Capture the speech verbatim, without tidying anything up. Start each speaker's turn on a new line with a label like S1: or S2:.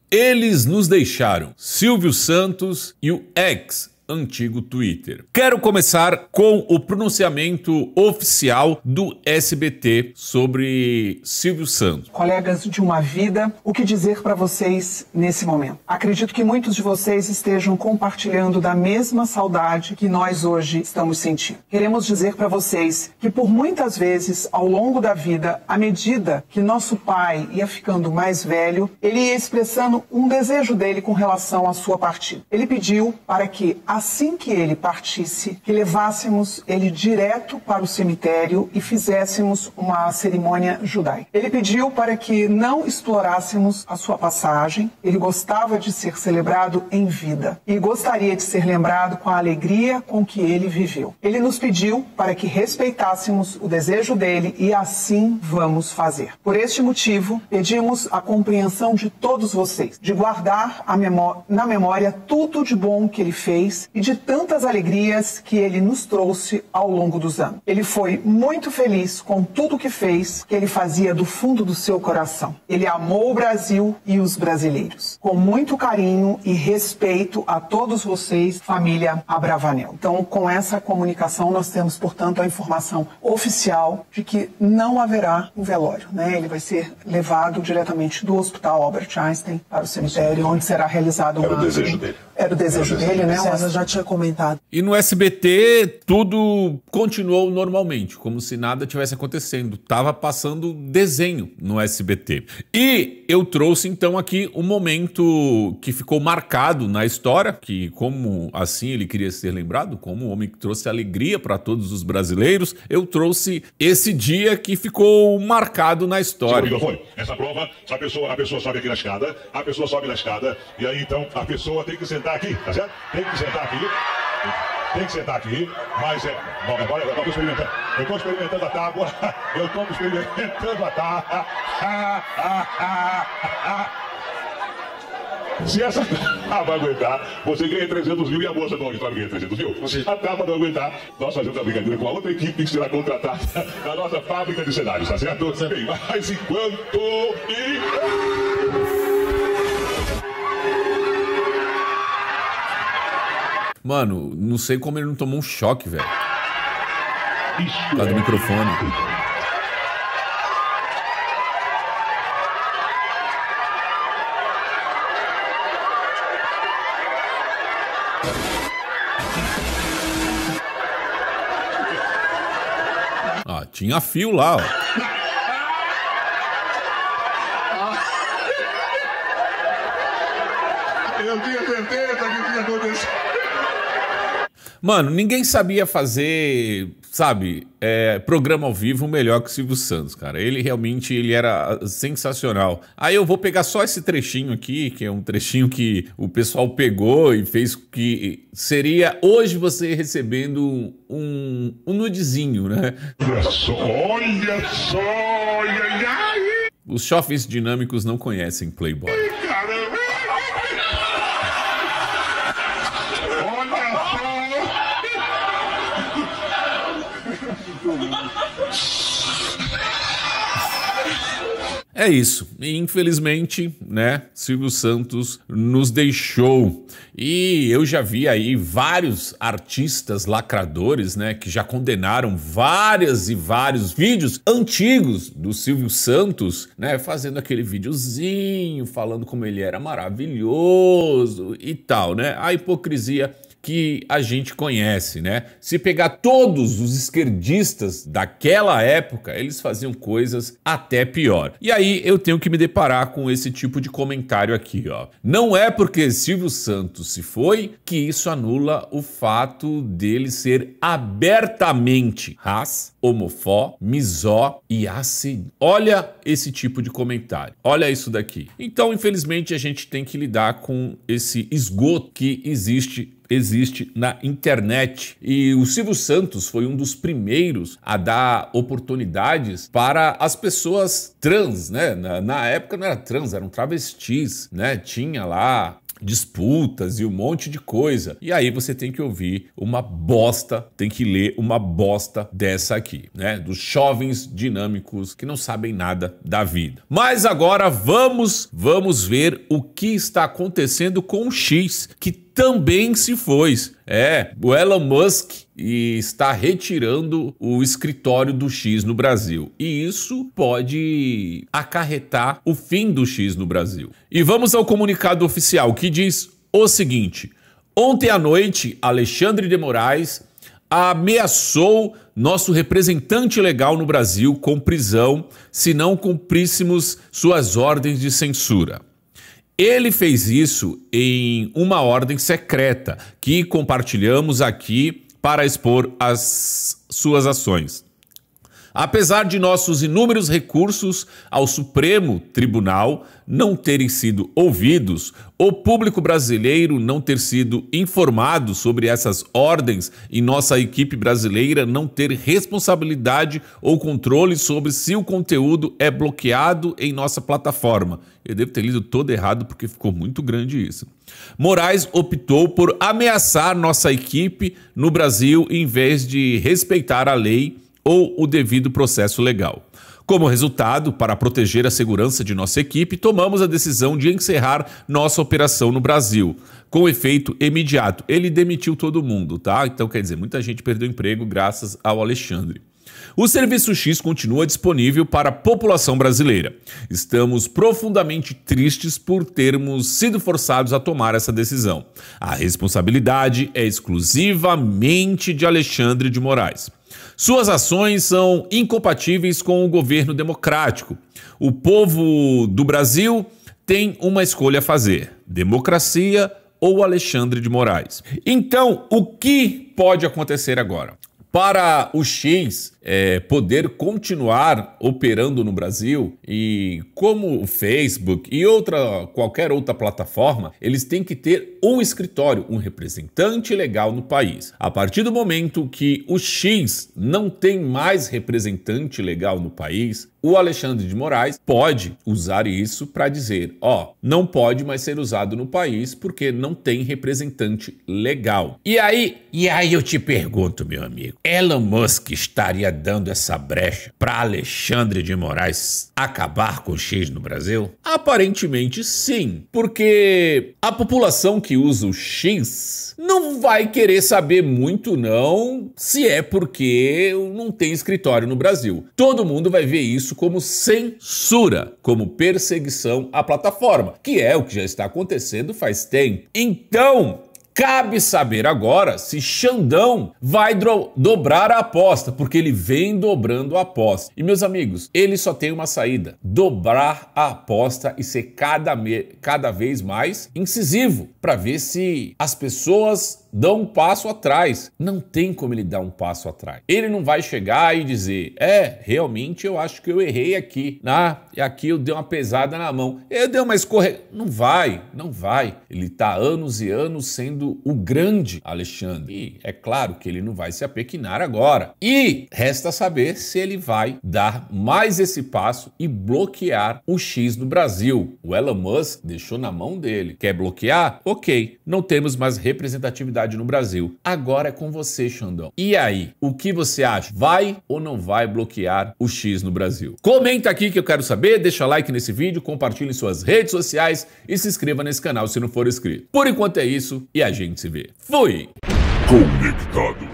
S1: Eles nos deixaram, Silvio Santos e o ex antigo Twitter. Quero começar com o pronunciamento oficial do S B T sobre Silvio Santos.
S2: Colegas de uma vida, o que dizer para vocês nesse momento? Acredito que muitos de vocês estejam compartilhando da mesma saudade que nós hoje estamos sentindo. Queremos dizer para vocês que por muitas vezes ao longo da vida, à medida que nosso pai ia ficando mais velho, ele ia expressando um desejo dele com relação à sua partida. Ele pediu para que a assim que ele partisse, que levássemos ele direto para o cemitério e fizéssemos uma cerimônia judaica. Ele pediu para que não explorássemos a sua passagem, ele gostava de ser celebrado em vida e gostaria de ser lembrado com a alegria com que ele viveu. Ele nos pediu para que respeitássemos o desejo dele e assim vamos fazer. Por este motivo, pedimos a compreensão de todos vocês, de guardar a memó- na memória tudo de bom que ele fez e de tantas alegrias que ele nos trouxe ao longo dos anos. Ele foi muito feliz com tudo que fez, que ele fazia do fundo do seu coração. Ele amou o Brasil e os brasileiros. Com muito carinho e respeito a todos vocês, família Abravanel. Então, com essa comunicação, nós temos, portanto, a informação oficial de que não haverá um velório, né? Ele vai ser levado diretamente do Hospital Albert Einstein para o cemitério, onde será realizado uma...
S3: Era o desejo dele.
S2: Era o desejo dele, né?
S4: César já tinha comentado.
S1: E no S B T tudo continuou normalmente, como se nada tivesse acontecendo. Tava passando desenho no S B T. E eu trouxe então aqui um momento que ficou marcado na história, que como assim ele queria ser lembrado, como o homem que trouxe alegria para todos os brasileiros, eu trouxe esse dia que ficou marcado na história.
S3: Essa prova, a pessoa, a pessoa sobe aqui na escada, a pessoa sobe na escada, e aí então a pessoa tem que sentar aqui, tá certo? Tem que sentar aqui. Tem que sentar aqui, mas é... Bom, agora eu estou experimentando. Eu estou experimentando a tábua. Eu estou experimentando a tábua. Se essa tábua aguentar, você ganha trezentos mil e a moça do auditório ganha trezentos mil. Se a tábua não aguentar, nós fazemos a brincadeira com a outra equipe que será contratada na nossa fábrica de cenários, tá certo? Bem, mas enquanto... E...
S1: Mano, não sei como ele não tomou um choque, velho. Por causa do microfone. Ah, tinha fio lá, ó.
S3: Eu tinha certeza que tinha acontecido.
S1: Mano, ninguém sabia fazer, sabe, é, programa ao vivo melhor que o Silvio Santos, cara. Ele realmente ele era sensacional. Aí eu vou pegar só esse trechinho aqui, que é um trechinho que o pessoal pegou e fez que seria hoje você recebendo um, um nudezinho, né?
S3: Olha só, olha só, olha aí.
S1: Os chofes dinâmicos não conhecem Playboy.
S3: Caramba.
S1: É isso. E, infelizmente, né, Silvio Santos nos deixou. E eu já vi aí vários artistas lacradores, né, que já condenaram várias e vários vídeos antigos do Silvio Santos, né, fazendo aquele videozinho, falando como ele era maravilhoso e tal, né? A hipocrisia que a gente conhece, né? Se pegar todos os esquerdistas daquela época, eles faziam coisas até pior. E aí eu tenho que me deparar com esse tipo de comentário aqui, ó. Não é porque Silvio Santos se foi que isso anula o fato dele ser abertamente ras, homofó, misó e assim. Olha esse tipo de comentário. Olha isso daqui. Então, infelizmente, a gente tem que lidar com esse esgoto que existe existe na internet. E o Silvio Santos foi um dos primeiros a dar oportunidades para as pessoas trans, né? Na, na época não era trans, eram travestis, né? Tinha lá disputas e um monte de coisa. E aí você tem que ouvir uma bosta, tem que ler uma bosta dessa aqui, né? Dos jovens dinâmicos que não sabem nada da vida. Mas agora vamos, vamos ver o que está acontecendo com o X, que também se foi. É, o Elon Musk está retirando o escritório do X no Brasil. E isso pode acarretar o fim do X no Brasil. E vamos ao comunicado oficial, que diz o seguinte: ontem à noite, Alexandre de Moraes ameaçou nosso representante legal no Brasil com prisão se não cumpríssemos suas ordens de censura. Ele fez isso em uma ordem secreta que compartilhamos aqui para expor as suas ações. Apesar de nossos inúmeros recursos ao Supremo Tribunal não terem sido ouvidos, o público brasileiro não ter sido informado sobre essas ordens e nossa equipe brasileira não ter responsabilidade ou controle sobre se o conteúdo é bloqueado em nossa plataforma. Eu devo ter lido todo errado porque ficou muito grande isso. Moraes optou por ameaçar nossa equipe no Brasil em vez de respeitar a lei ou o devido processo legal. Como resultado, para proteger a segurança de nossa equipe, tomamos a decisão de encerrar nossa operação no Brasil, com efeito imediato. Ele demitiu todo mundo, tá? Então, quer dizer, muita gente perdeu emprego graças ao Alexandre. O Serviço X continua disponível para a população brasileira. Estamos profundamente tristes por termos sido forçados a tomar essa decisão. A responsabilidade é exclusivamente de Alexandre de Moraes. Suas ações são incompatíveis com o governo democrático. O povo do Brasil tem uma escolha a fazer: democracia ou Alexandre de Moraes. Então, o que pode acontecer agora? Para o X é, poder continuar operando no Brasil, e como o Facebook e outra, qualquer outra plataforma, eles têm que ter um escritório, um representante legal no país. A partir do momento que o X não tem mais representante legal no país, o Alexandre de Moraes pode usar isso para dizer, ó, não pode mais ser usado no país porque não tem representante legal. E aí, e aí eu te pergunto, meu amigo, Elon Musk estaria dando essa brecha para Alexandre de Moraes acabar com o X no Brasil? Aparentemente sim, porque a população que usa o X não vai querer saber muito não se é porque não tem escritório no Brasil. Todo mundo vai ver isso como censura, como perseguição à plataforma, que é o que já está acontecendo faz tempo. Então, cabe saber agora se Xandão vai dobrar a aposta, porque ele vem dobrando a aposta. E, meus amigos, ele só tem uma saída: dobrar a aposta e ser cada, me cada vez mais incisivo, para ver se as pessoas dão um passo atrás. Não tem como ele dar um passo atrás. Ele não vai chegar e dizer, é, realmente eu acho que eu errei aqui. Ah, aqui eu dei uma pesada na mão. Eu dei uma escorrega. Não vai, não vai. Ele está anos e anos sendo o grande Alexandre. E é claro que ele não vai se apequinar agora. E resta saber se ele vai dar mais esse passo e bloquear o X no Brasil. O Elon Musk deixou na mão dele. Quer bloquear? Ok, não temos mais representatividade no Brasil. Agora é com você, Xandão. E aí, o que você acha? Vai ou não vai bloquear o X no Brasil? Comenta aqui que eu quero saber, deixa like nesse vídeo, compartilhe em suas redes sociais e se inscreva nesse canal se não for inscrito. Por enquanto é isso e a gente se vê. Fui!
S3: Conectado.